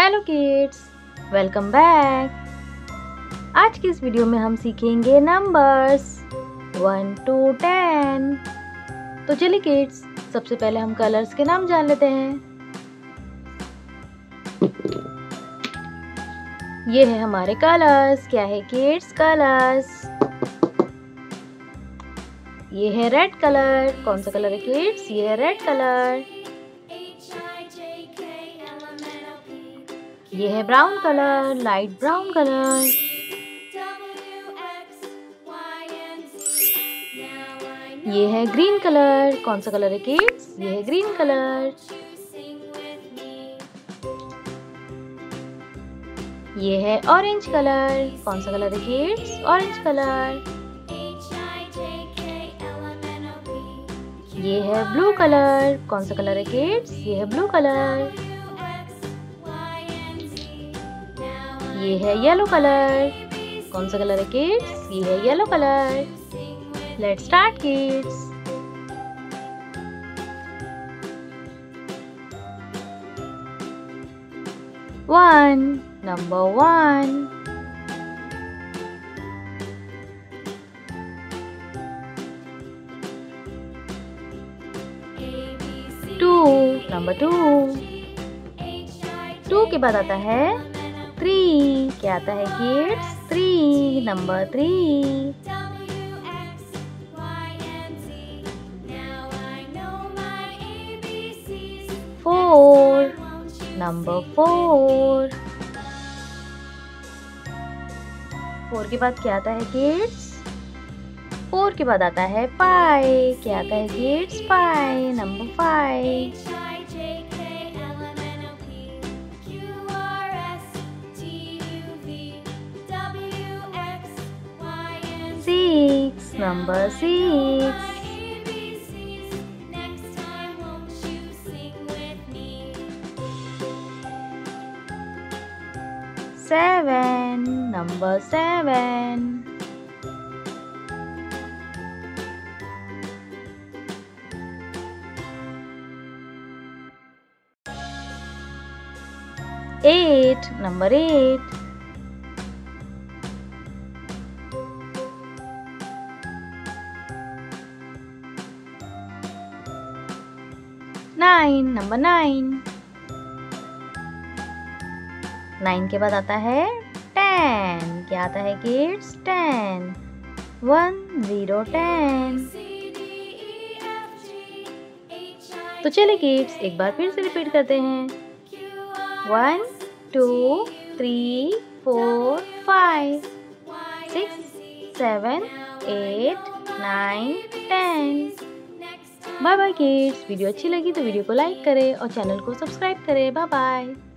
Hello kids, welcome back. आज की इस वीडियो में हम सीखेंगे नंबर्स 1 to 10। तो चलिए किड्स, सबसे पहले हम कलर्स के नाम जान लेते हैं। ये है हमारे कलर्स। क्या है किड्स? कलर्स। ये है रेड कलर। कौन सा कलर है किड्स? ये है रेड कलर। ये है brown colour, light brown colour. ये है ग्रीन कलर। कौन सा कलर है किड्स? ये है ग्रीन कलर। ये है ऑरेंज कलर। कौन सा कलर है किड्स? Orange colour. ये है ब्लू कलर। कौन सा कलर है किड्स? ये है ब्लू कलर। ये है येलो कलर। कौन सा कलर है किड्स? ये है yellow colour. Let's start kids. One, number 1। Two, number 2। 2 के बाद आता है 3। क्या आता है किड्स? 3, नंबर 3। 4, नंबर 4। 4 के बाद क्या आता है किड्स? 4 के बाद आता है 5। क्या आता है kids? 5, number 5। 6, number 6। 7, number 7। 8, number 8। 9, number 9। 9 के बाद आता है 10। क्या आता है किड्स? 10, 1 0 10। तो चलिए किड्स, एक बार फिर से रिपीट करते हैं। 1 2 3 4 5 6 7 8 9 10। Bye by Keats. वीडियो अच्छी लगी तो वीडियो को लाइक करें और चैनल को सब्सक्राइब करें। Bye bye.